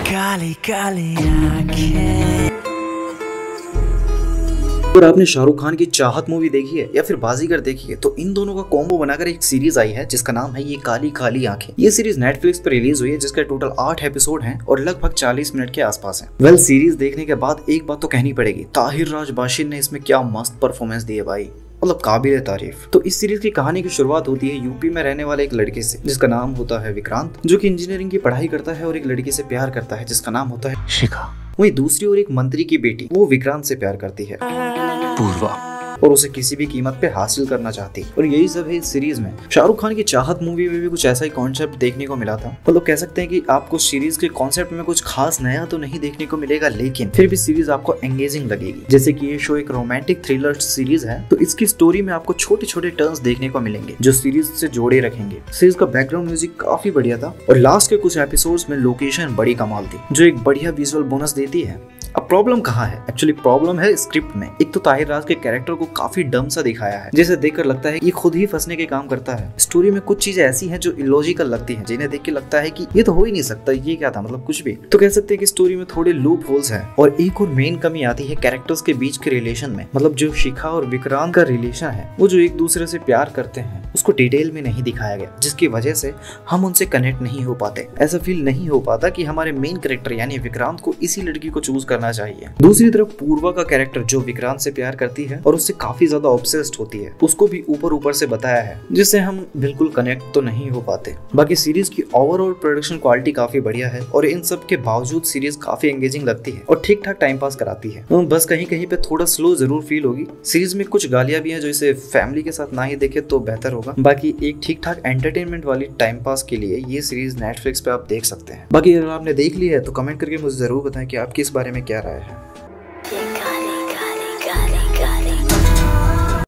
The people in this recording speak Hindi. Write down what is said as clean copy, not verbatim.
काली काली आंखें। अगर आपने शाहरुख खान की चाहत मूवी देखी है या फिर बाजीगर देखी है तो इन दोनों का कॉम्बो बनाकर एक सीरीज आई है जिसका नाम है ये काली काली आंखें। ये सीरीज नेटफ्लिक्स पर रिलीज हुई है जिसका टोटल 8 एपिसोड हैं और लगभग 40 मिनट के आसपास है। वेल सीरीज देखने के बाद एक बात तो कहनी पड़ेगी, ताहिर राज बाशिन ने इसमें क्या मस्त परफॉर्मेंस दी है भाई, मतलब काबिल तारीफ। तो इस सीरीज की कहानी की शुरुआत होती है यूपी में रहने वाले एक लड़के से जिसका नाम होता है विक्रांत, जो कि इंजीनियरिंग की पढ़ाई करता है और एक लड़की से प्यार करता है जिसका नाम होता है शिखा। वहीं दूसरी ओर एक मंत्री की बेटी वो विक्रांत से प्यार करती है पूर्वा और उसे किसी भी कीमत पे हासिल करना चाहती। और यही सब है इस सीरीज में। शाहरुख खान की चाहत मूवी में भी कुछ ऐसा ही कॉन्सेप्ट देखने को मिला था। मतलब कह सकते हैं कि आपको सीरीज के कॉन्सेप्ट में कुछ खास नया तो नहीं देखने को मिलेगा, लेकिन फिर भी सीरीज आपको एंगेजिंग लगेगी। जैसे कि ये शो एक रोमांटिक थ्रिलर सीरीज है तो इसकी स्टोरी में आपको छोटे छोटे टर्न्स देखने को मिलेंगे जो सीरीज से जोड़े रखेंगे। सीरीज का बैकग्राउंड म्यूजिक काफी बढ़िया था और लास्ट के कुछ एपिसोड्स में लोकेशन बड़ी कमाल थी जो एक बढ़िया विजुअल बोनस देती है। अब प्रॉब्लम कहाँ है? एक्चुअली प्रॉब्लम है स्क्रिप्ट में। एक तो ताहिर राज के कैरेक्टर को काफी डम सा दिखाया है, जैसे देखकर लगता है ये खुद ही फंसने के काम करता है। स्टोरी में कुछ चीजें ऐसी हैं जो इलॉजिकल लगती हैं, जिन्हें देख के लगता है कि ये तो हो ही नहीं सकता, ये क्या था, मतलब कुछ भी। तो कह सकते हैं कि स्टोरी में थोड़े लूप होल्स हैं। और एक और मेन कमी आती है कैरेक्टर्स के बीच के रिलेशन में। मतलब जो शिखा और विक्रांत का रिलेशन है, वो जो एक दूसरे से प्यार करते हैं, उसको डिटेल में नहीं दिखाया गया, जिसकी वजह से हम उनसे कनेक्ट नहीं हो पाते। ऐसा फील नहीं हो पाता कि हमारे मेन कैरेक्टर यानी विक्रांत को इसी लड़की को चूज करना चाहिए। दूसरी तरफ पूर्वा का कैरेक्टर जो विक्रांत से प्यार करती है और उससे काफी ज्यादा ऑब्सेस्ड होती है, उसको भी ऊपर ऊपर से बताया है जिससे हम बिल्कुल कनेक्ट तो नहीं हो पाते। बाकी सीरीज की ओवरऑल प्रोडक्शन क्वालिटी काफी बढ़िया है और इन सब के बावजूद सीरीज काफी एंगेजिंग लगती है और ठीक ठाक टाइम पास कराती है। बस कहीं कहीं पे थोड़ा स्लो जरूर फील होगी। सीरीज में कुछ गालियां भी हैं जो इसे फैमिली के साथ ना ही देखे तो बेहतर होगा। बाकी एक ठीक ठाक एंटरटेनमेंट वाली टाइम पास के लिए ये सीरीज नेटफ्लिक्स पे आप देख सकते हैं। बाकी अगर आपने देख ली है तो कमेंट करके मुझे जरूर बताएं कि आपकी इस बारे में क्या राय है।